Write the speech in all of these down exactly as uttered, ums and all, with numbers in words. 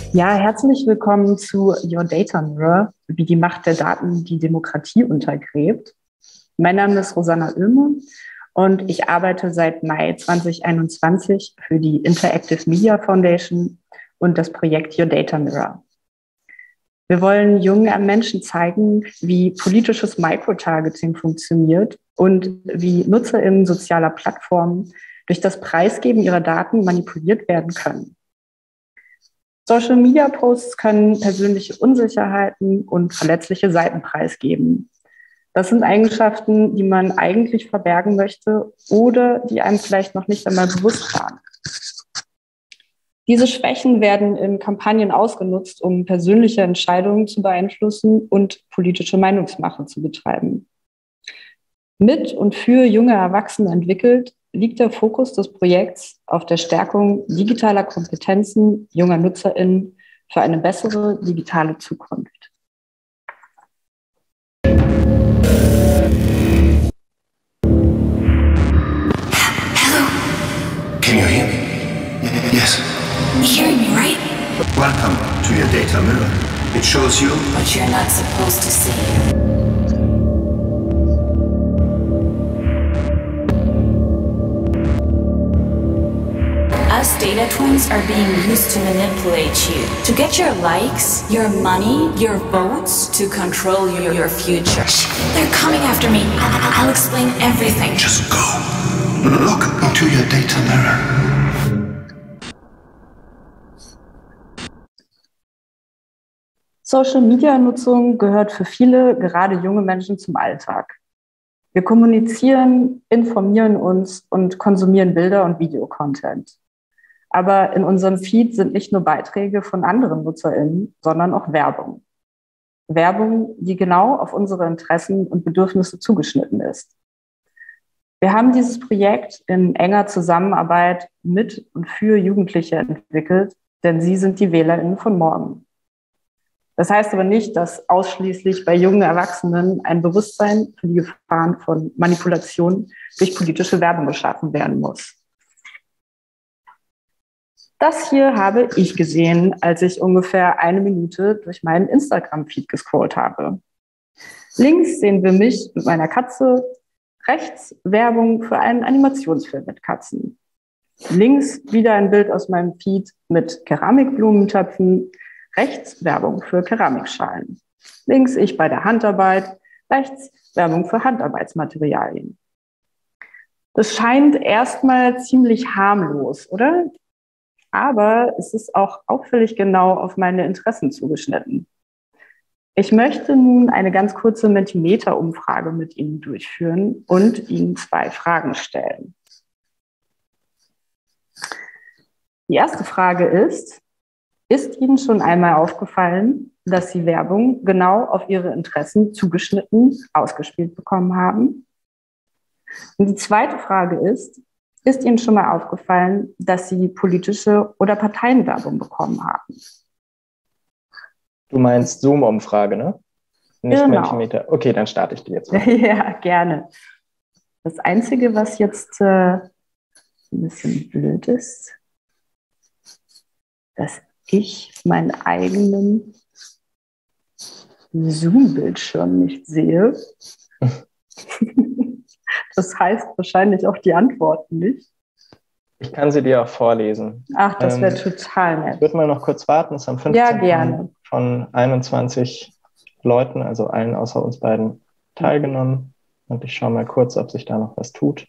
Ja, herzlich willkommen zu Your Data Mirror, wie die Macht der Daten die Demokratie untergräbt. Mein Name ist Rosanna Oehme und ich arbeite seit Mai zwanzig einundzwanzig für die Interactive Media Foundation und das Projekt Your Data Mirror. Wir wollen jungen Menschen zeigen, wie politisches Microtargeting funktioniert und wie NutzerInnen sozialer Plattformen durch das Preisgeben ihrer Daten manipuliert werden können. Social-Media-Posts können persönliche Unsicherheiten und verletzliche Seiten preisgeben. Das sind Eigenschaften, die man eigentlich verbergen möchte oder die einem vielleicht noch nicht einmal bewusst waren. Diese Schwächen werden in Kampagnen ausgenutzt, um persönliche Entscheidungen zu beeinflussen und politische Meinungsmache zu betreiben. Mit und für junge Erwachsene entwickelt, liegt der Fokus des Projekts auf der Stärkung digitaler Kompetenzen junger NutzerInnen für eine bessere digitale Zukunft. Hello? Can you hear me? Yes. You hearing me, right? Welcome to your data mirror. It shows you what you're not supposed to see. Us data twins are being used to manipulate you, to get your likes, your money, your votes, to control your, your future. They're coming after me. I I'll explain everything. Just go. Look into your data mirror. Social-Media-Nutzung gehört für viele, gerade junge Menschen, zum Alltag. Wir kommunizieren, informieren uns und konsumieren Bilder und Videocontent. Aber in unserem Feed sind nicht nur Beiträge von anderen NutzerInnen, sondern auch Werbung. Werbung, die genau auf unsere Interessen und Bedürfnisse zugeschnitten ist. Wir haben dieses Projekt in enger Zusammenarbeit mit und für Jugendliche entwickelt, denn sie sind die WählerInnen von morgen. Das heißt aber nicht, dass ausschließlich bei jungen Erwachsenen ein Bewusstsein für die Gefahren von Manipulation durch politische Werbung geschaffen werden muss. Das hier habe ich gesehen, als ich ungefähr eine Minute durch meinen Instagram-Feed gescrollt habe. Links sehen wir mich mit meiner Katze, rechts Werbung für einen Animationsfilm mit Katzen. Links wieder ein Bild aus meinem Feed mit Keramikblumentöpfen, rechts Werbung für Keramikschalen. Links ich bei der Handarbeit, rechts Werbung für Handarbeitsmaterialien. Das scheint erstmal ziemlich harmlos, oder? Aber es ist auch auffällig genau auf meine Interessen zugeschnitten. Ich möchte nun eine ganz kurze Mentimeter-Umfrage mit Ihnen durchführen und Ihnen zwei Fragen stellen. Die erste Frage ist, ist Ihnen schon einmal aufgefallen, dass Sie Werbung genau auf Ihre Interessen zugeschnitten ausgespielt bekommen haben? Und die zweite Frage ist, ist Ihnen schon mal aufgefallen, dass Sie politische oder Parteienwerbung bekommen haben? Du meinst Zoom-Umfrage, ne? Nicht genau. Mentimeter. Okay, dann starte ich die jetzt mal. Ja, gerne. Das Einzige, was jetzt äh, ein bisschen blöd ist, dass ich meinen eigenen Zoom-Bildschirm nicht sehe. Das heißt wahrscheinlich auch die Antworten nicht. Ich kann sie dir auch vorlesen. Ach, das wäre ähm, total nett. Ich würde mal noch kurz warten. Es haben fünfzehn ja, gerne. von einundzwanzig Leuten, also allen außer uns beiden, teilgenommen. Und ich schaue mal kurz, ob sich da noch was tut.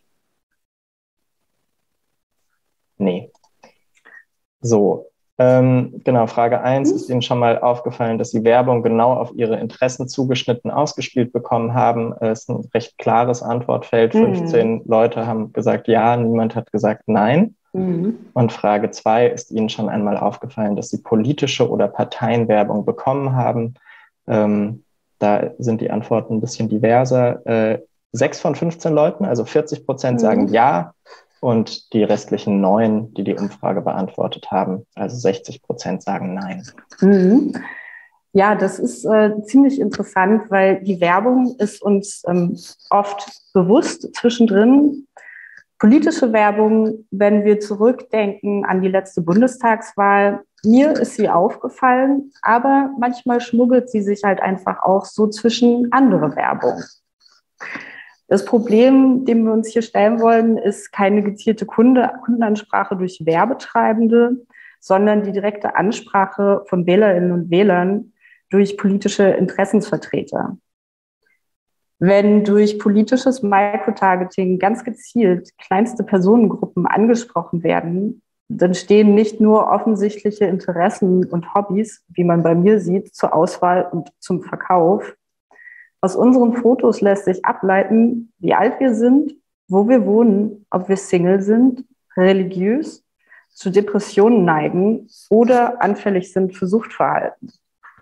Nee. So. Ähm, genau, Frage eins, ist Ihnen schon mal aufgefallen, dass Sie Werbung genau auf Ihre Interessen zugeschnitten ausgespielt bekommen haben? Es ist ein recht klares Antwortfeld. Mhm. fünfzehn Leute haben gesagt ja, niemand hat gesagt nein. Mhm. Und Frage zwei, ist Ihnen schon einmal aufgefallen, dass Sie politische oder Parteienwerbung bekommen haben? Ähm, da sind die Antworten ein bisschen diverser. Äh, sechs von fünfzehn Leuten, also vierzig Prozent, mhm. sagen ja. Und die restlichen neun, die die Umfrage beantwortet haben, also sechzig Prozent sagen nein. Mhm. Ja, das ist äh, ziemlich interessant, weil die Werbung ist uns ähm, oft bewusst zwischendrin. Politische Werbung, wenn wir zurückdenken an die letzte Bundestagswahl, mir ist sie aufgefallen, aber manchmal schmuggelt sie sich halt einfach auch so zwischen andere Werbung. Das Problem, dem wir uns hier stellen wollen, ist keine gezielte Kunde, Kundenansprache durch Werbetreibende, sondern die direkte Ansprache von Wählerinnen und Wählern durch politische Interessensvertreter. Wenn durch politisches Microtargeting ganz gezielt kleinste Personengruppen angesprochen werden, dann stehen nicht nur offensichtliche Interessen und Hobbys, wie man bei mir sieht, zur Auswahl und zum Verkauf. Aus unseren Fotos lässt sich ableiten, wie alt wir sind, wo wir wohnen, ob wir Single sind, religiös, zu Depressionen neigen oder anfällig sind für Suchtverhalten.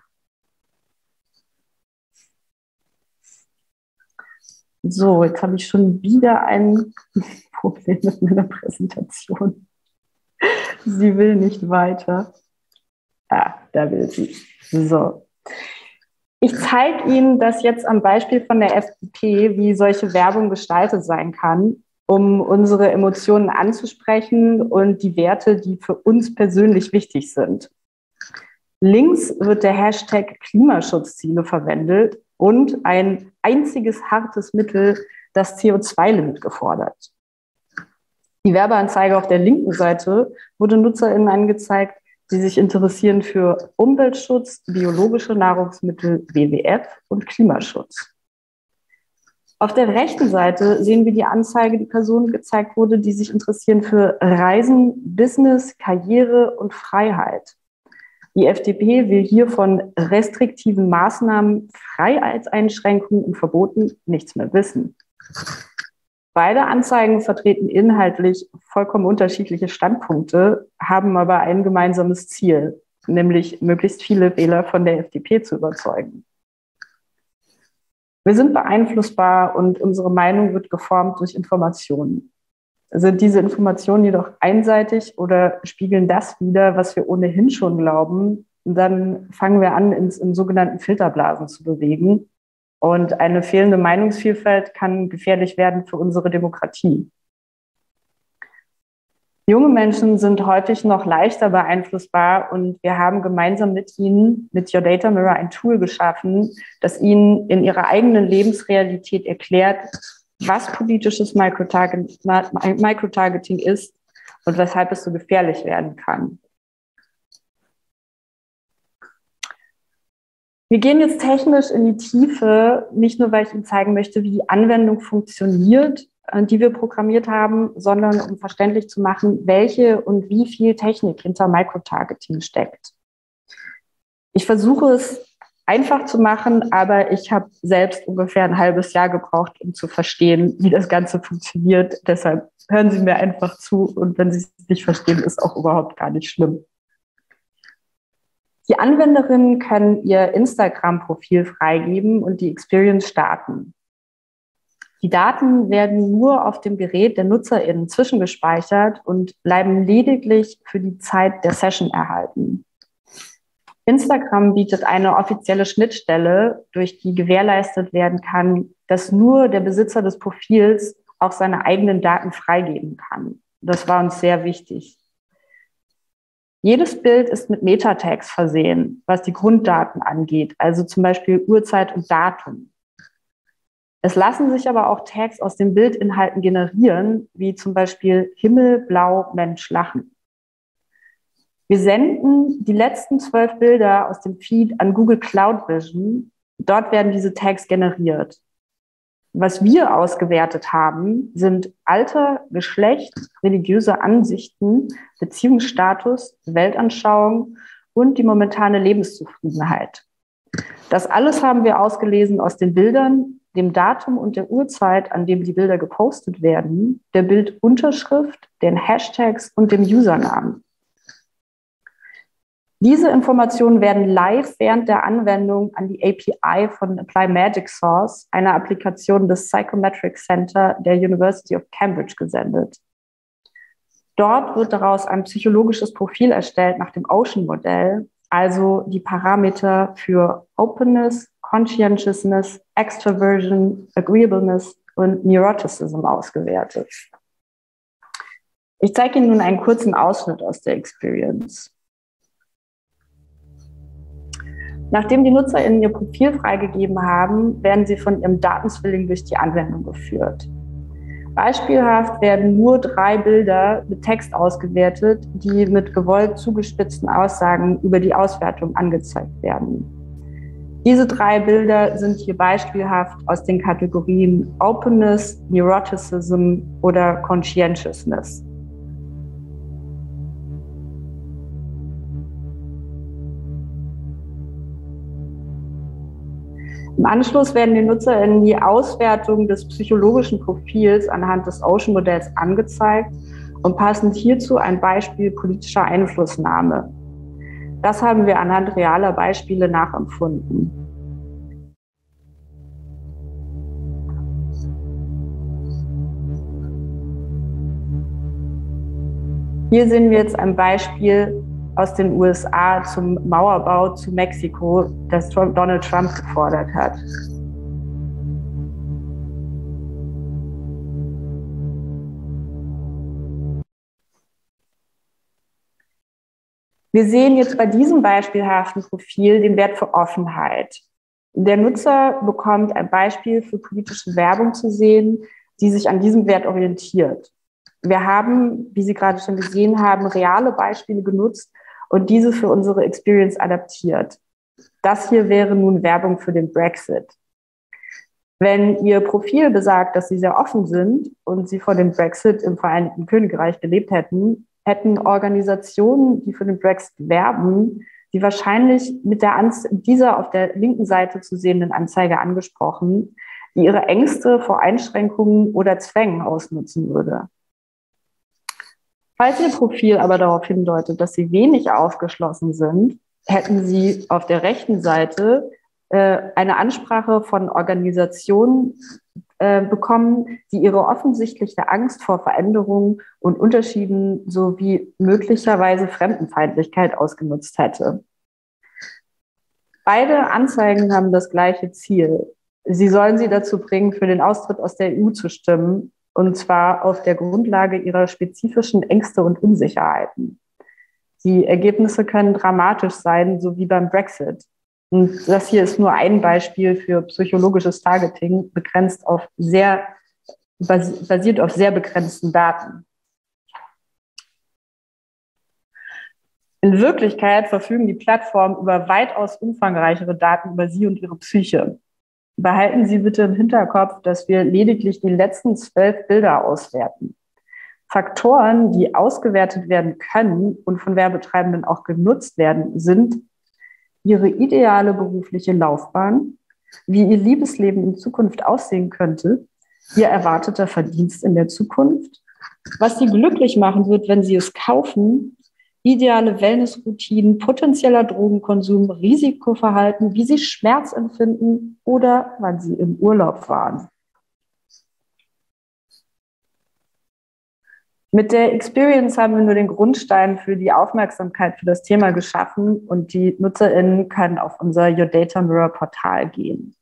So, jetzt habe ich schon wieder ein Problem mit meiner Präsentation. Sie will nicht weiter. Ah, da will sie. So. Ich zeige Ihnen das jetzt am Beispiel von der F D P, wie solche Werbung gestaltet sein kann, um unsere Emotionen anzusprechen und die Werte, die für uns persönlich wichtig sind. Links wird der Hashtag Klimaschutzziele verwendet und ein einziges hartes Mittel, das C O zwei Limit, gefordert. Die Werbeanzeige auf der linken Seite wurde NutzerInnen angezeigt, die sich interessieren für Umweltschutz, biologische Nahrungsmittel, W W F und Klimaschutz. Auf der rechten Seite sehen wir die Anzeige, die Personen gezeigt wurde, die sich interessieren für Reisen, Business, Karriere und Freiheit. Die F D P will hier von restriktiven Maßnahmen, Freiheitseinschränkungen und Verboten nichts mehr wissen. Beide Anzeigen vertreten inhaltlich vollkommen unterschiedliche Standpunkte, haben aber ein gemeinsames Ziel, nämlich möglichst viele Wähler von der F D P zu überzeugen. Wir sind beeinflussbar und unsere Meinung wird geformt durch Informationen. Sind diese Informationen jedoch einseitig oder spiegeln das wider, was wir ohnehin schon glauben, dann fangen wir an, uns in sogenannten Filterblasen zu bewegen. Und eine fehlende Meinungsvielfalt kann gefährlich werden für unsere Demokratie. Junge Menschen sind häufig noch leichter beeinflussbar und wir haben gemeinsam mit ihnen, mit Your Data Mirror, ein Tool geschaffen, das ihnen in ihrer eigenen Lebensrealität erklärt, was politisches Microtargeting ist und weshalb es so gefährlich werden kann. Wir gehen jetzt technisch in die Tiefe, nicht nur, weil ich Ihnen zeigen möchte, wie die Anwendung funktioniert, die wir programmiert haben, sondern um verständlich zu machen, welche und wie viel Technik hinter Microtargeting steckt. Ich versuche es einfach zu machen, aber ich habe selbst ungefähr ein halbes Jahr gebraucht, um zu verstehen, wie das Ganze funktioniert. Deshalb hören Sie mir einfach zu und wenn Sie es nicht verstehen, ist auch überhaupt gar nicht schlimm. Die Anwenderinnen können ihr Instagram-Profil freigeben und die Experience starten. Die Daten werden nur auf dem Gerät der NutzerInnen zwischengespeichert und bleiben lediglich für die Zeit der Session erhalten. Instagram bietet eine offizielle Schnittstelle, durch die gewährleistet werden kann, dass nur der Besitzer des Profils auch seine eigenen Daten freigeben kann. Das war uns sehr wichtig. Jedes Bild ist mit Meta-Tags versehen, was die Grunddaten angeht, also zum Beispiel Uhrzeit und Datum. Es lassen sich aber auch Tags aus den Bildinhalten generieren, wie zum Beispiel Himmel, Blau, Mensch, Lachen. Wir senden die letzten zwölf Bilder aus dem Feed an Google Cloud Vision. Dort werden diese Tags generiert. Was wir ausgewertet haben, sind Alter, Geschlecht, religiöse Ansichten, Beziehungsstatus, Weltanschauung und die momentane Lebenszufriedenheit. Das alles haben wir ausgelesen aus den Bildern, dem Datum und der Uhrzeit, an dem die Bilder gepostet werden, der Bildunterschrift, den Hashtags und dem Usernamen. Diese Informationen werden live während der Anwendung an die A P I von Apply Magic Source, einer Applikation des Psychometric Center der University of Cambridge, gesendet. Dort wird daraus ein psychologisches Profil erstellt nach dem Ocean-Modell, also die Parameter für Openness, Conscientiousness, Extraversion, Agreeableness und Neuroticism ausgewertet. Ich zeige Ihnen nun einen kurzen Ausschnitt aus der Experience. Nachdem die NutzerInnen ihr Profil freigegeben haben, werden sie von ihrem Datenzwilling durch die Anwendung geführt. Beispielhaft werden nur drei Bilder mit Text ausgewertet, die mit gewollt zugespitzten Aussagen über die Auswertung angezeigt werden. Diese drei Bilder sind hier beispielhaft aus den Kategorien Openness, Neuroticism oder Conscientiousness. Im Anschluss werden den NutzerInnen die Auswertung des psychologischen Profils anhand des Ocean-Modells angezeigt und passend hierzu ein Beispiel politischer Einflussnahme. Das haben wir anhand realer Beispiele nachempfunden. Hier sehen wir jetzt ein Beispiel aus den U S A zum Mauerbau zu Mexiko, das Donald Trump gefordert hat. Wir sehen jetzt bei diesem beispielhaften Profil den Wert für Offenheit. Der Nutzer bekommt ein Beispiel für politische Werbung zu sehen, die sich an diesem Wert orientiert. Wir haben, wie Sie gerade schon gesehen haben, reale Beispiele genutzt und diese für unsere Experience adaptiert. Das hier wäre nun Werbung für den Brexit. Wenn Ihr Profil besagt, dass Sie sehr offen sind und Sie vor dem Brexit im Vereinigten Königreich gelebt hätten, hätten Organisationen, die für den Brexit werben, Sie wahrscheinlich mit der Anze- dieser auf der linken Seite zu sehenden Anzeige angesprochen, die ihre Ängste vor Einschränkungen oder Zwängen ausnutzen würde. Falls Ihr Profil aber darauf hindeutet, dass Sie wenig aufgeschlossen sind, hätten Sie auf der rechten Seite äh, eine Ansprache von Organisationen äh, bekommen, die ihre offensichtliche Angst vor Veränderungen und Unterschieden sowie möglicherweise Fremdenfeindlichkeit ausgenutzt hätte. Beide Anzeigen haben das gleiche Ziel. Sie sollen Sie dazu bringen, für den Austritt aus der E U zu stimmen, und zwar auf der Grundlage ihrer spezifischen Ängste und Unsicherheiten. Die Ergebnisse können dramatisch sein, so wie beim Brexit. Und das hier ist nur ein Beispiel für psychologisches Targeting, begrenzt auf sehr, basiert auf sehr begrenzten Daten. In Wirklichkeit verfügen die Plattformen über weitaus umfangreichere Daten über Sie und Ihre Psyche. Behalten Sie bitte im Hinterkopf, dass wir lediglich die letzten zwölf Bilder auswerten. Faktoren, die ausgewertet werden können und von Werbetreibenden auch genutzt werden, sind Ihre ideale berufliche Laufbahn, wie Ihr Liebesleben in Zukunft aussehen könnte, Ihr erwarteter Verdienst in der Zukunft, was Sie glücklich machen wird, wenn Sie es kaufen, ideale Wellnessroutinen, potenzieller Drogenkonsum, Risikoverhalten, wie Sie Schmerz empfinden oder wann Sie im Urlaub waren. Mit der Experience haben wir nur den Grundstein für die Aufmerksamkeit für das Thema geschaffen und die NutzerInnen können auf unser Your Data Mirror Portal gehen.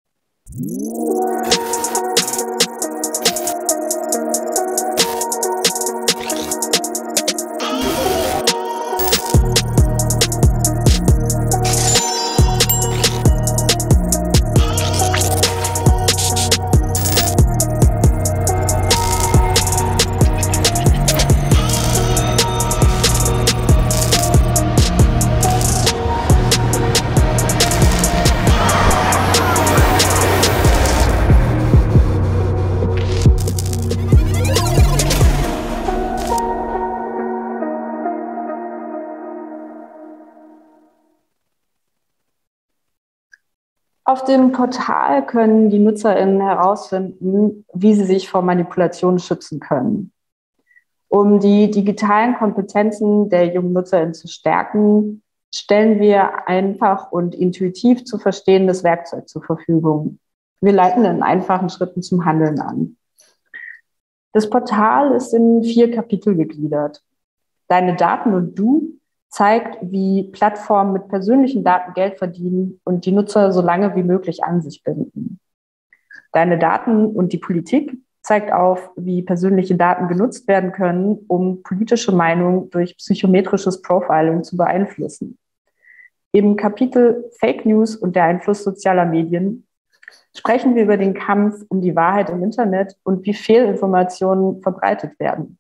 Auf dem Portal können die NutzerInnen herausfinden, wie sie sich vor Manipulationen schützen können. Um die digitalen Kompetenzen der jungen NutzerInnen zu stärken, stellen wir einfach und intuitiv zu verstehendes Werkzeug zur Verfügung. Wir leiten in einfachen Schritten zum Handeln an. Das Portal ist in vier Kapitel gegliedert. Deine Daten und du zeigt, wie Plattformen mit persönlichen Daten Geld verdienen und die Nutzer so lange wie möglich an sich binden. Deine Daten und die Politik zeigt auf, wie persönliche Daten genutzt werden können, um politische Meinungen durch psychometrisches Profiling zu beeinflussen. Im Kapitel Fake News und der Einfluss sozialer Medien sprechen wir über den Kampf um die Wahrheit im Internet und wie Fehlinformationen verbreitet werden.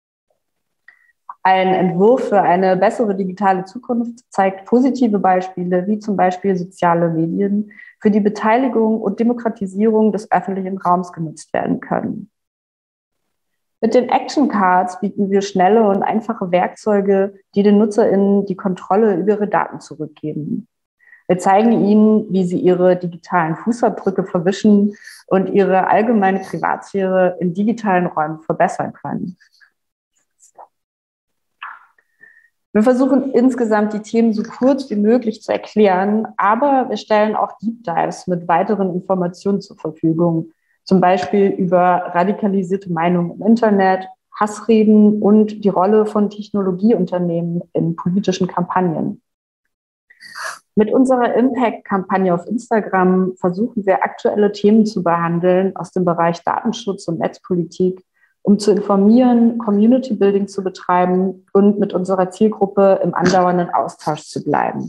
Ein Entwurf für eine bessere digitale Zukunft zeigt positive Beispiele, wie zum Beispiel soziale Medien, für die Beteiligung und Demokratisierung des öffentlichen Raums genutzt werden können. Mit den Action Cards bieten wir schnelle und einfache Werkzeuge, die den NutzerInnen die Kontrolle über ihre Daten zurückgeben. Wir zeigen ihnen, wie sie ihre digitalen Fußabdrücke verwischen und ihre allgemeine Privatsphäre in digitalen Räumen verbessern können. Wir versuchen insgesamt die Themen so kurz wie möglich zu erklären, aber wir stellen auch Deep Dives mit weiteren Informationen zur Verfügung, zum Beispiel über radikalisierte Meinungen im Internet, Hassreden und die Rolle von Technologieunternehmen in politischen Kampagnen. Mit unserer Impact-Kampagne auf Instagram versuchen wir, aktuelle Themen zu behandeln aus dem Bereich Datenschutz und Netzpolitik, um zu informieren, Community-Building zu betreiben und mit unserer Zielgruppe im andauernden Austausch zu bleiben.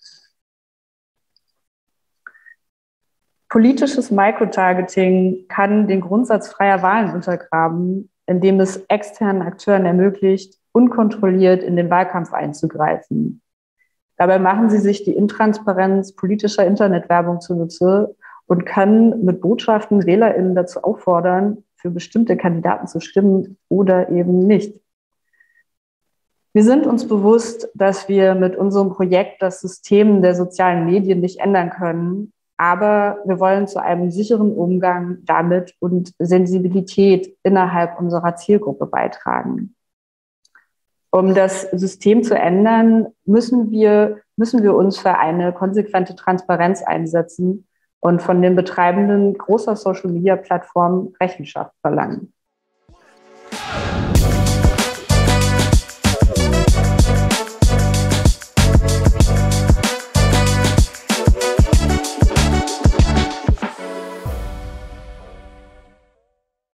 Politisches Microtargeting kann den Grundsatz freier Wahlen untergraben, indem es externen Akteuren ermöglicht, unkontrolliert in den Wahlkampf einzugreifen. Dabei machen sie sich die Intransparenz politischer Internetwerbung zunutze und können mit Botschaften WählerInnen dazu auffordern, für bestimmte Kandidaten zu stimmen oder eben nicht. Wir sind uns bewusst, dass wir mit unserem Projekt das System der sozialen Medien nicht ändern können, aber wir wollen zu einem sicheren Umgang damit und Sensibilität innerhalb unserer Zielgruppe beitragen. Um das System zu ändern, müssen wir, müssen wir uns für eine konsequente Transparenz einsetzen und von den Betreibenden großer Social-Media-Plattformen Rechenschaft verlangen.